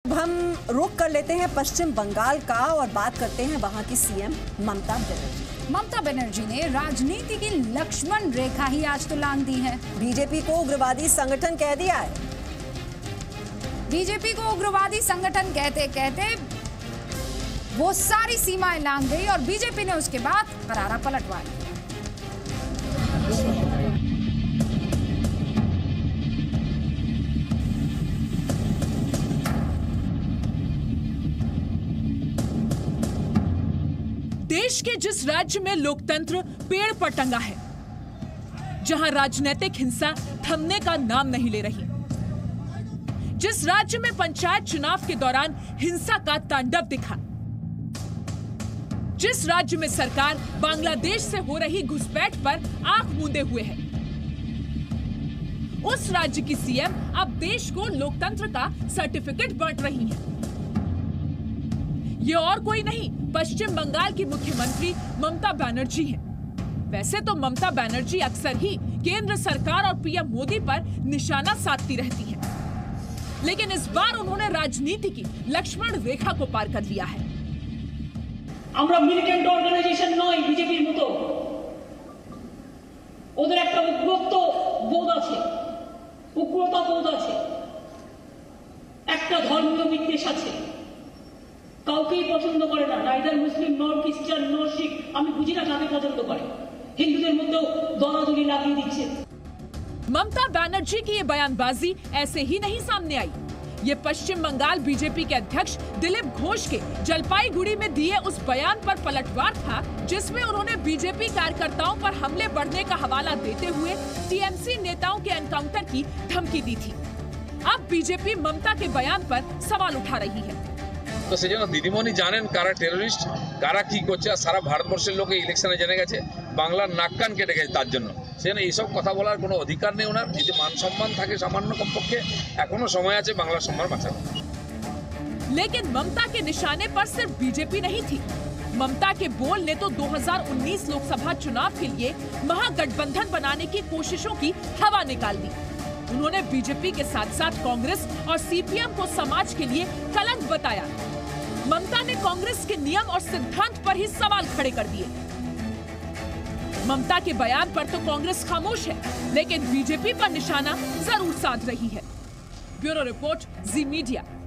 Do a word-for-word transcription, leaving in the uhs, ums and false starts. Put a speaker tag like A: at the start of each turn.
A: अब हम रुख कर लेते हैं पश्चिम बंगाल का और बात करते हैं वहां की सीएम ममता बनर्जी।
B: ममता बनर्जी ने राजनीति की लक्ष्मण रेखा ही आज तो लांघ दी है।
A: बीजेपी को उग्रवादी संगठन कह दिया है।
B: बीजेपी को उग्रवादी संगठन कहते कहते वो सारी सीमाएं लांघ गई और बीजेपी ने उसके बाद करारा पलटवार किया।
C: देश के जिस राज्य में लोकतंत्र पेड़ पर टंगा है, जहां राजनीतिक हिंसा थमने का नाम नहीं ले रही, जिस राज्य में पंचायत चुनाव के दौरान हिंसा का तांडव दिखा, जिस राज्य में सरकार बांग्लादेश से हो रही घुसपैठ पर आंख मूंदे हुए है, उस राज्य की सीएम अब देश को लोकतंत्र का सर्टिफिकेट बांट रही है। ये और कोई नहीं, पश्चिम बंगाल की मुख्यमंत्री ममता बनर्जी हैं। वैसे तो ममता बनर्जी अक्सर ही केंद्र सरकार और पीएम मोदी पर निशाना साधती रहती हैं, लेकिन इस बार उन्होंने राजनीति की लक्ष्मण रेखा को पार कर लिया है।
D: আমরা মিলিটেন্ট অর্গানাইজেশন নয় বিজেপির মতো, ওদের একটা উগ্রত্ব বোধ আছে, উগ্রতা বোধ আছে, একটা ধর্মীয় বিদ্বেষ আছে, কাউকেই পছন্দ করে না, নাইদার মুসলিম নর খ্রিস্টান নর শিখ, আমি বুঝি না কাকে পছন্দ করে, হিন্দুদের মধ্যেও দলাদলি লাগিয়ে দিচ্ছে।
C: ममता बनर्जी की ये बयानबाजी ऐसे ही नहीं सामने आई। ये पश्चिम बंगाल बीजेपी के अध्यक्ष दिलीप घोष के जलपाईगुड़ी में दिए उस बयान पर पलटवार था, जिसमें उन्होंने बीजेपी कार्यकर्ताओं पर हमले बढ़ने का हवाला देते हुए टीएमसी नेताओं के एनकाउंटर की धमकी दी थी। अब बीजेपी ममता के बयान पर सवाल उठा रही है।
E: তো সেজন্য দিদিমণি জানেন কারা টেররিস্ট, কারা কি করছে, আর সারা ভারতবর্ষের লোকে ইলেকশনে জেনে গেছে, বাংলার নাক কান কেটে গেছে তার জন্য। সেজন্য এইসব কথা বলার কোনো অধিকার নেই ওনার। যদি মান সম্মান থাকে সামান্য কমপক্ষে, এখনো সময় আছে বাংলার সম্মান বাঁচানো।
C: लेकिन ममता के निशाने पर सिर्फ बीजेपी नहीं थी। ममता के बोल ने तो दो हज़ार उन्नीस लोकसभा चुनाव के लिए महागठबंधन बनाने की कोशिशों की हवा निकाल दी। उन्होंने बीजेपी के साथ साथ कांग्रेस और सीपीएम को समाज के लिए कलंक बताया। ममता ने कांग्रेस के नियम और सिद्धांत पर ही सवाल खड़े कर दिए। ममता के बयान पर तो कांग्रेस खामोश है, लेकिन बीजेपी पर निशाना जरूर साध रही है। Bureau report, Zee media.